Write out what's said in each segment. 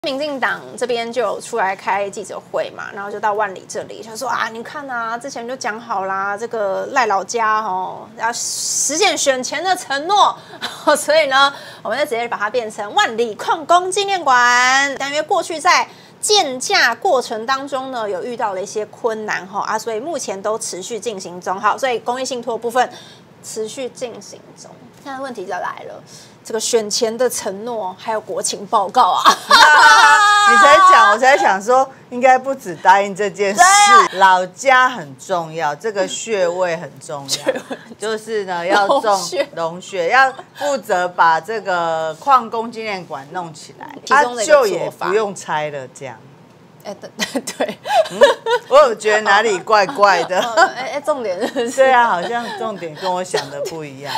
民进党这边就有出来开记者会嘛，然后就到万里这里，就说啊，你看啊，之前就讲好啦，这个赖老家要实现选前的承诺，所以呢，我们就直接把它变成万里矿工纪念馆。但因为过去在建架过程当中呢，有遇到了一些困难所以目前都持续进行中。好，所以公益信托部分持续进行中。现在问题就来了。这个选前的承诺，还有国情报告啊！ 你才讲，我才想说，应该不止答应这件事，老家很重要，这个穴位很重要，就是呢要种龙穴，要负责把这个矿工纪念馆弄起来，就也不用拆了，这样。 对， 我有觉得哪里怪怪的。 重点是对啊，好像重点跟我想的不一样。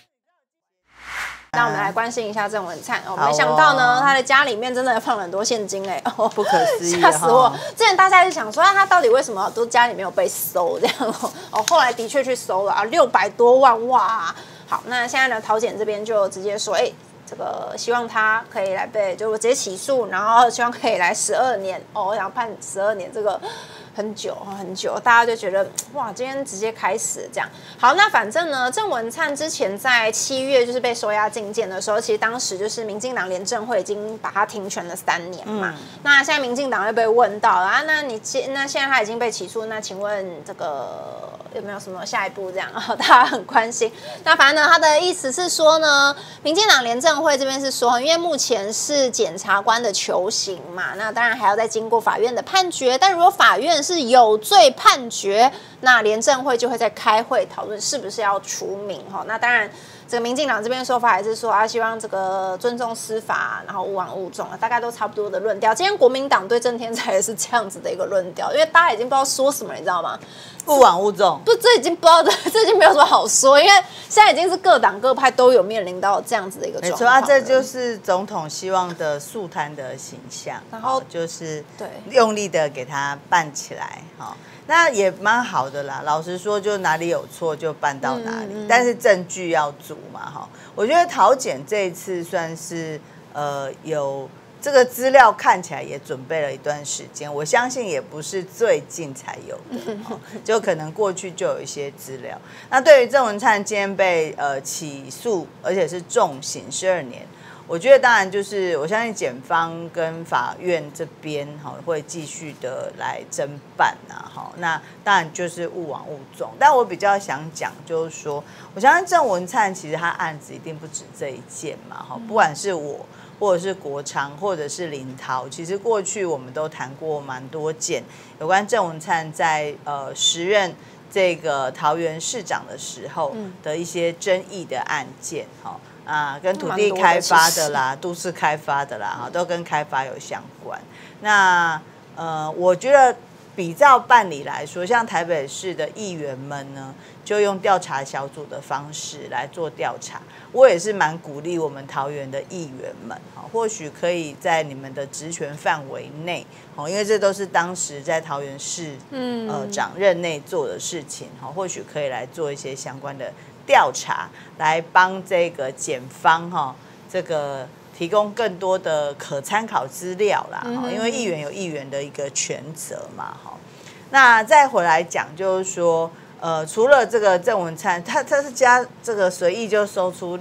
那我们来关心一下郑文灿。没想到呢，他的家里面真的放了很多现金不可思议， 吓死我！之前大家就想说，他到底为什么都家里没有被搜这样后来的确去搜了600多万哇！好，那现在呢，桃检这边就直接说，这个希望他可以来就直接起诉，然后希望可以来12年我想判12年，这个很久很久，大家就觉得哇，今天直接开始这样。好，那反正呢，郑文灿之前在7月就是被收押禁见的时候，其实当时就是民进党廉政会已经把他停权了3年嘛。那现在民进党又被问到了那现在他已经被起诉，那请问这个有没有什么下一步这样大家很关心。那反正呢，他的意思是说呢，民进党廉政会这边是说，因为目前是检察官的求刑嘛，那当然还要再经过法院的判决，但如果法院是有罪判决，那廉政会就会在开会讨论是不是要除名那当然，这个民进党这边说法还是说希望这个尊重司法，然后勿枉勿纵大概都差不多的论调。今天国民党对郑天才也是这样子的一个论调，因为大家已经不知道说什么，你知道吗？ 勿枉勿纵， 不，这已经不知道，这已经没有什么好说，因为现在已经是各党各派都有面临到这样子的一个状况。 没错这就是总统希望的肃贪的形象，然后就是用力的给他办起来那也蛮好的啦。老实说，就哪里有错就办到哪里，但是证据要足嘛我觉得桃检这一次算是有这个资料看起来也准备了一段时间，我相信也不是最近才有的就可能过去就有一些资料。那对于郑文灿今天被起诉，而且是重刑12年，我觉得当然就是我相信检方跟法院这边会继续的来侦办那当然就是勿枉勿纵。但我比较想讲就是说，我相信郑文灿其实他案子一定不止这一件嘛不管是我或者是国昌或者是林涛，其实过去我们都谈过蛮多件有关郑文灿在时任这个桃园市长的时候的一些争议的案件跟土地开发的啦、都市开发的啦都跟开发有相关。那我觉得比照办理来说，像台北市的议员们呢，就用调查小组的方式来做调查。我也是蛮鼓励我们桃园的议员们或许可以在你们的职权范围内因为这都是当时在桃园市长任内做的事情或许可以来做一些相关的调查，来帮这个检方这个提供更多的可参考资料啦因为议员有议员的一个权责嘛那再回来讲就是说除了这个郑文灿，他是加这个随意就收出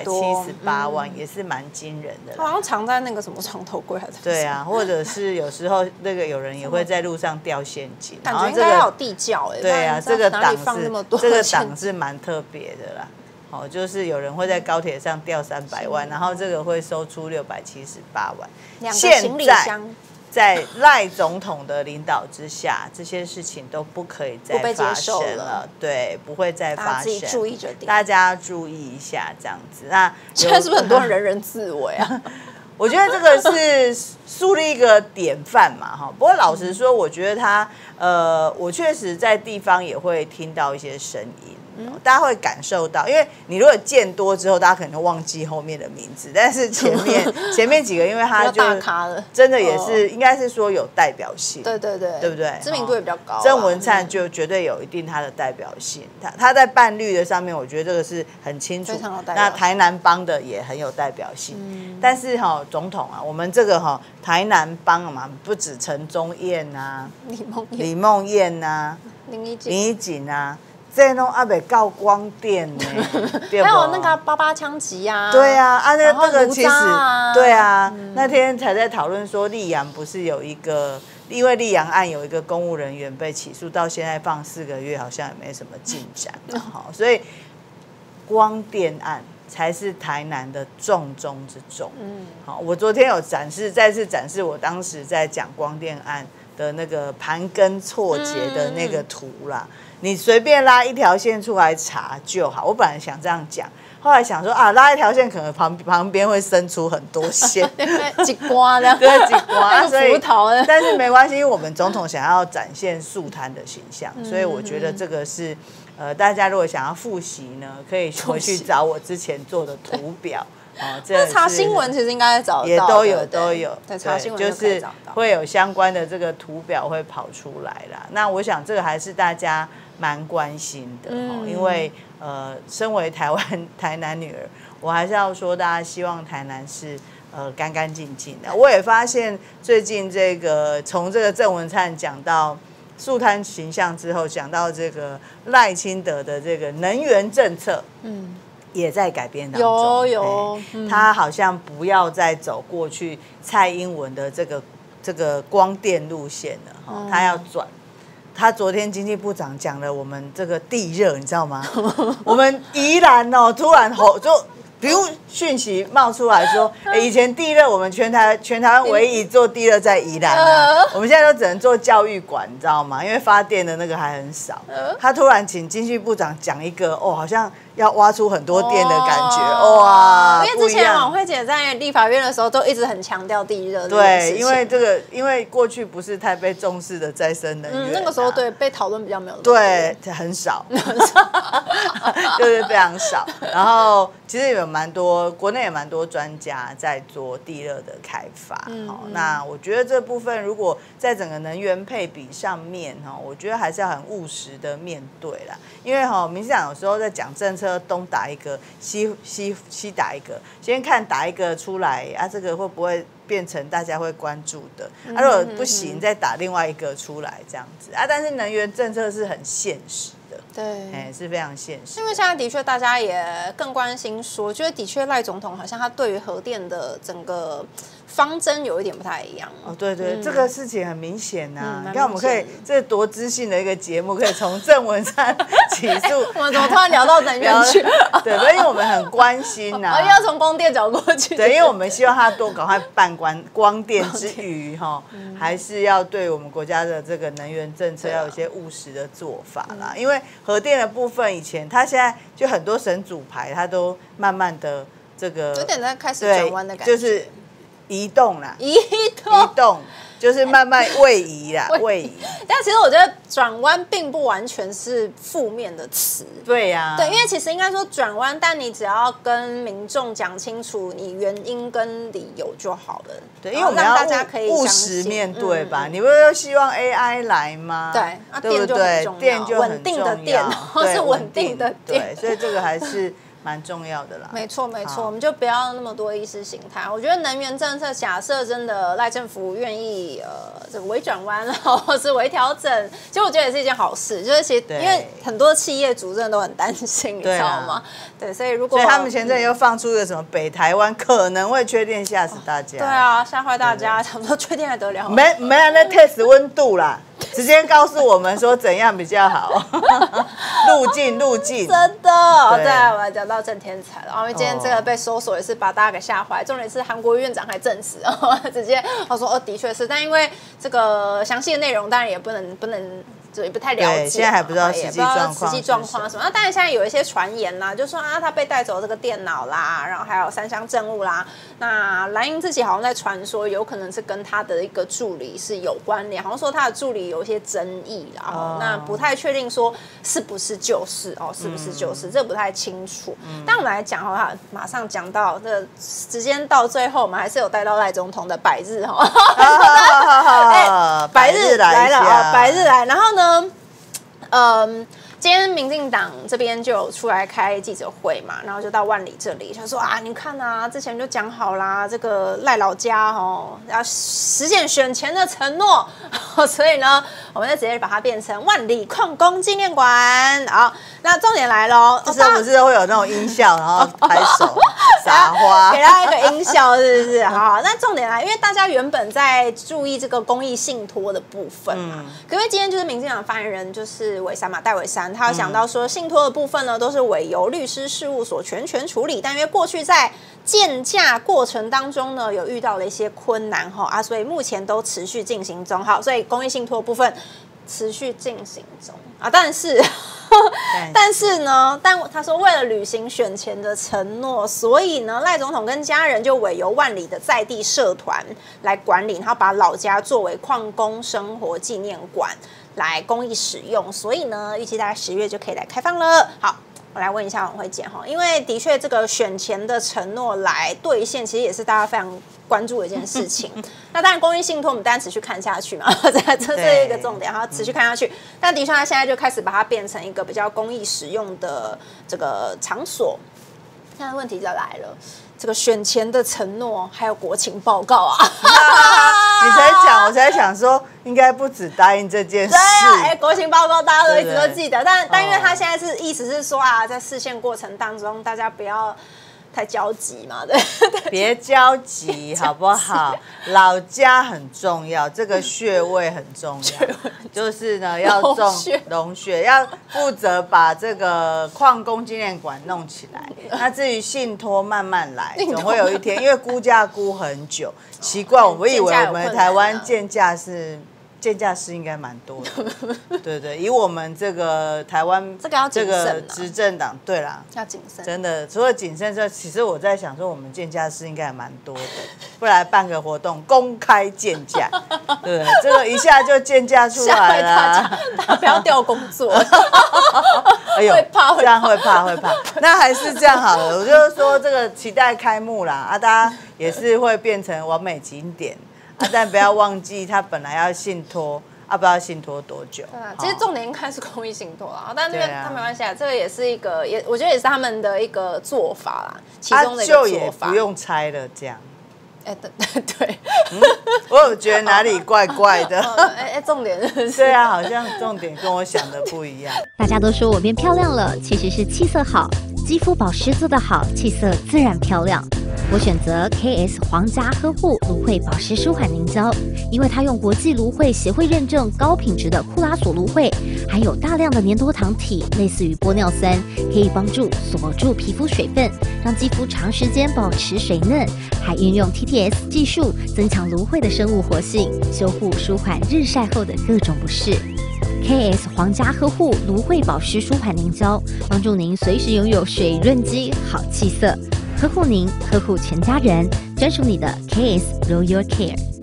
678万，也是蛮惊人的。 好像藏在那个什么床头柜还是？ 对啊，或者是有时候那个有人也会在路上掉现金， 感觉应该要有地窖对啊，这个档是蛮特别的啦。就是有人会在高铁上掉300万，然后这个会收出678万。 2个行李箱。 在赖总统的领导之下，这些事情都不可以再发生了，对，不会再发生。大家自己注意着点， 大家注意一下，这样子。那现在是不是很多人人人自危啊？ 我觉得这个是树立一个典范嘛，不过老实说，我觉得他，我确实在地方也会听到一些声音。 大家会感受到，因为你如果见多之后，大家可能忘记后面的名字，但是前面几个，因为它就大咖了， 真的也是应该是说有代表性， 对对对， 对不对？ 知名度也比较高。 郑文灿就绝对有一定它的代表性，他在伴侣的上面，我觉得这个是很清楚。那台南帮的也很有代表性，但是总统啊，我们这个台南帮嘛，不止陈宗彦啊，李梦燕啊，林依锦啊。这种还没告光电呢，还有那个八枪击啊， 对啊，那个其实对啊，那天才在讨论说，溧阳不是有一个，因为溧阳案有一个公务人员被起诉，到现在放4个月，好像也没什么进展，所以光电案才是台南的重中之重。好，我昨天有再次展示我当时在讲光电案的那个盘根错节的那个图啦。你随便拉一条线出来查就好。我本来想这样讲，后来想说拉一条线可能旁边会生出很多线， 几瓜的， 对，几瓜，所以但是没关系，因为我们总统想要展现素摊的形象，所以我觉得这个是大家如果想要复习呢，可以回去找我之前做的图表。 这查新闻其实应该找到， 也都有， 对，查新闻就是会有相关的这个图表会跑出来啦。那我想这个还是大家蛮关心的，因为身为台南女儿，我还是要说，大家希望台南是干干净净的。我也发现最近这个从这个郑文灿讲到素摊形象之后，讲到这个赖清德的这个能源政策，也在改变当中。有，他好像不要再走过去蔡英文的这个光电路线了，他要转。他昨天经济部长讲了我们这个地热，你知道吗？我们宜兰突然就比如讯息冒出来说，以前地热我们全台湾唯一做地热在宜兰我们现在都只能做教育馆，你知道吗？因为发电的那个还很少。他突然请经济部长讲一个好像要挖出很多电的感觉，哇！ 因为之前王惠姐在立法院的时候都一直很强调地热， 对，因为过去不是太被重视的再生能源， 那个时候对被讨论比较没有， 对，很少，就是非常少。然后其实有国内也蛮多专家在做地热的开发，那我觉得这部分如果在整个能源配比上面我觉得还是要很务实的面对啦，因为民进党有时候在讲政策。东打一个，西打一个，先看打一个出来这个会不会变成大家会关注的？如果不行，再打另外一个出来这样子但是能源政策是很现实的， 对， 是非常现实。 因为现在的确大家也更关心说，觉得的确赖总统好像他对于核电的整个方针有一点不太一样。 对，这个事情很明显你看我们可以这多知性的一个节目，可以从郑文灿起诉， 我们怎么突然聊到能源去？ 对，因为我们很关心要从光电走过去。 对，因为我们希望他多赶快办光电之余还是要对我们国家的这个能源政策要有一些务实的做法啦。因为核电的部分，以前他现在就很多神主牌，他都慢慢的这个有点在开始转弯的感觉， 就是移动啦， 移动。 就是慢慢位移啦，位移。 但其实我觉得转弯并不完全是负面的词。 对呀， 对，因为其实应该说转弯，但你只要跟民众讲清楚你原因跟理由就好了。 对，因为我们要大家可以务实面对吧？你不是希望 AI 来吗？ 对， 对不对？电就很重要， 稳定的电，或是稳定的电。 对，所以这个还是蛮重要的啦。 没错，我们就不要那么多意识形态。我觉得能源政策，假设真的赖政府愿意这个微转弯或是微调整，其实我觉得也是一件好事。就是其实因为很多企业主真的都很担心，你知道吗？对，所以他们前阵又放出一个什么北台湾可能会缺电，吓死大家。 对啊，吓坏大家，他们说缺电还得了？ 没人在 test 温度啦。直接告诉我们说怎样比较好，路径， 真的，对，我们讲到郑天才了，因为今天这个被搜索也是把大家给吓坏，重点是韩国院长还证实，直接他说的确是，但因为这个详细的内容当然也不能也不太了解， 现在还不知道实际状况什么。那当然现在有一些传言啦，就说他被带走这个电脑啦，然后还有3箱证物啦。那蓝营自己好像在传说，有可能是跟他的一个助理是有关联，好像说他的助理有一些争议啦。那不太确定说是不是就是是不是就是，这不太清楚。但我们来讲马上讲到这个时间到最后，我们还是有带到赖总统的百日百日来了百日来，然后呢，今天民进党这边就有出来开记者会嘛，然后就到万里这里，他说你看啊，之前就讲好啦，这个赖老家要实现选前的承诺，所以呢，我们就直接把它变成万里矿工纪念馆。好，那重点来咯， 这时候不是会有那种音效，然后拍手撒花， 给他一个音效，是不是？好，那重点来，因为大家原本在注意这个公益信托的部分嘛，可是今天就是民进党发言人就是暐珪嘛，戴珐珪。他有想到说，信托的部分呢，都是委由律师事务所全权处理，但因为过去在建价过程当中呢，有遇到了一些困难所以目前都持续进行中。好，所以公益信托的部分持续进行中但是呢，他说为了履行选前的承诺，所以呢，赖总统跟家人就委由万里的在地社团来管理，然后把老家作为矿工生活纪念馆来公益使用，所以呢，预计大概10月就可以来开放了。好，我来问一下王慧姐因为的确这个选前的承诺来兑现，其实也是大家非常关注的一件事情。那当然，公益信托我们当然持续看下去嘛，这是一个重点，然后持续看下去。但的确，他现在就开始把它变成一个比较公益使用的这个场所。现在问题就来了，这个选前的承诺还有国情报告你才讲，我才想说，应该不止答应这件事。 对啊，国情报告大家都一直都记得，但因为他现在是意思是说在释宪过程当中，大家不要太焦急嘛，对， 别焦急好不好？老家很重要，这个穴位很重要，就是呢要种龙穴，要负责把这个矿工纪念馆弄起来。那至于信托慢慢来，总会有一天，因为估价估很久，奇怪，我以为我们台湾建价是应该蛮多的，对，以我们这个台湾这个执政党，对啦， 要谨慎， 真的，除了谨慎之外，其实我在想说，我们建价是应该还蛮多的，不然办个活动公开建价，对，这个一下就建价出来了， 大家不要调工作， 哎呦，这样会怕，那还是这样好了，我就是说这个期待开幕啦，大家也是会变成完美景点。但不要忘记，他本来要信托，不知道信托多久。 对啊，其实重点应该是公益信托啦，但那个他没关系这个也是一个，我觉得也是他们的一个做法啦，其中的一个做法。就也不用拆了，这样。 对， 我有觉得哪里怪怪的。 重点是对啊，好像重点跟我想的不一样。 大家都说我变漂亮了，其实是气色好，肌肤保湿做得好，气色自然漂亮。我选择 KS 皇家呵护芦荟保湿舒缓凝胶，因为它用国际芦荟协会认证高品质的库拉索芦荟，含有大量的粘多糖体，类似于玻尿酸，可以帮助锁住皮肤水分，让肌肤长时间保持水嫩，还运用 TTS 技术增强芦荟的生物活性，修护舒缓日晒后的各种不适。KS 皇家呵护芦荟保湿舒缓凝胶，帮助您随时拥有水润肌、好气色。呵护您，呵护全家人，专属你的 KS Royal Care。